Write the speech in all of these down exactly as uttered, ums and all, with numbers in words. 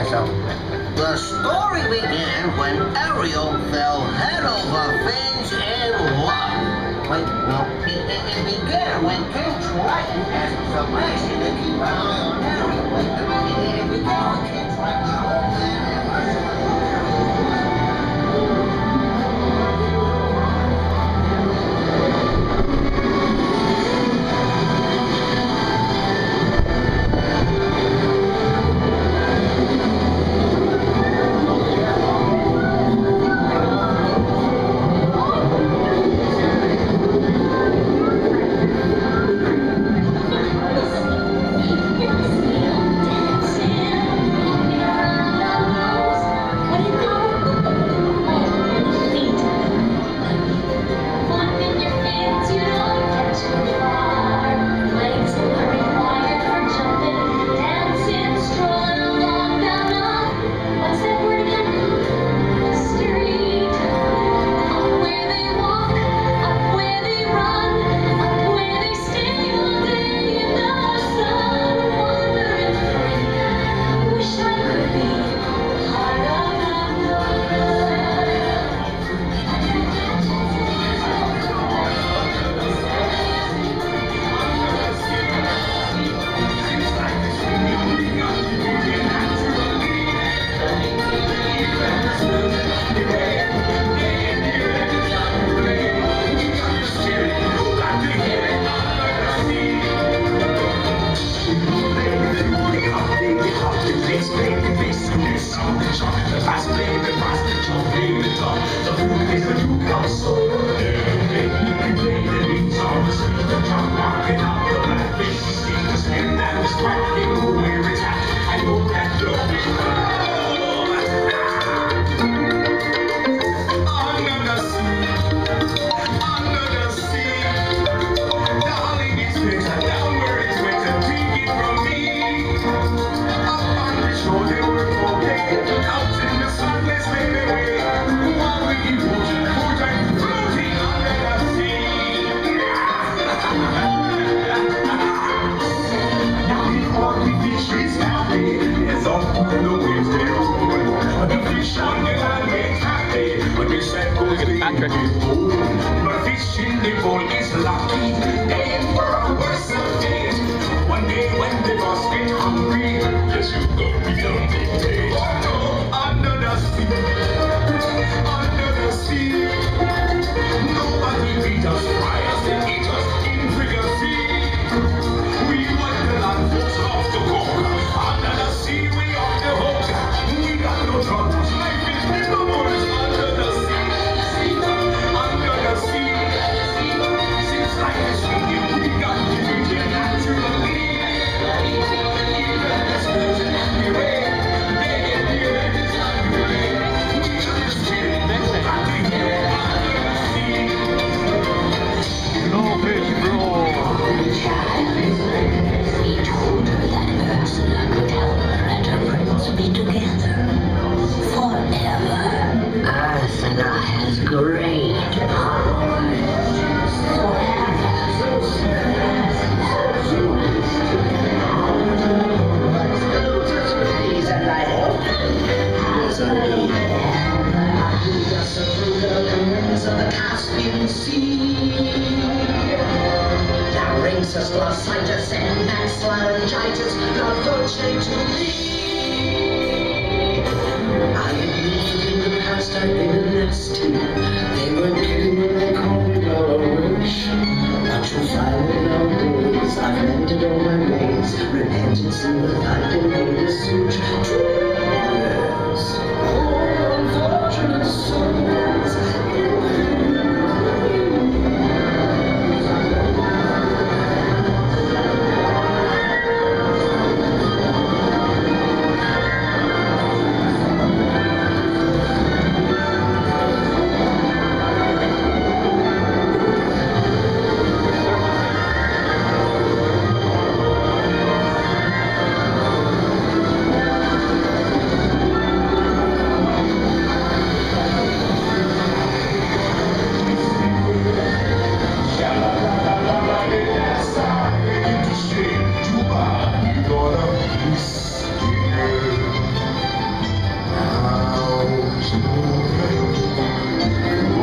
yourself. The story began when Ariel fell head over fins in love. Wait, no, it, it, it began when King Triton asked Sebastian to keep an eye on Ariel. Wait, it, it began when King Triton told them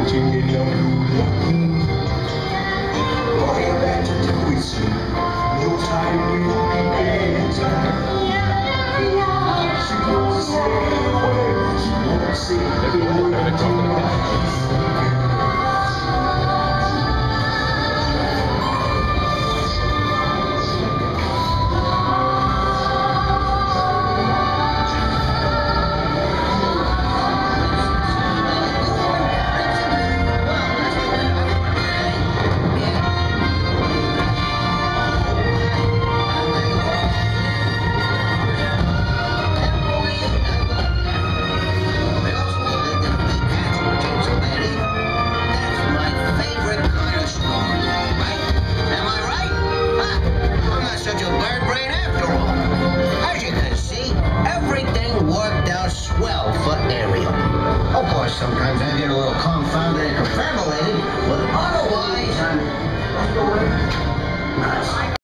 floating in a blue lagoon. All you got to do is swim. No time will be better. She won't say a word. She won't say a word. Such a bird brain after all. As you can see, everything worked out swell for Ariel. Of course, sometimes I get a little confounded and confabulated, but otherwise I'm...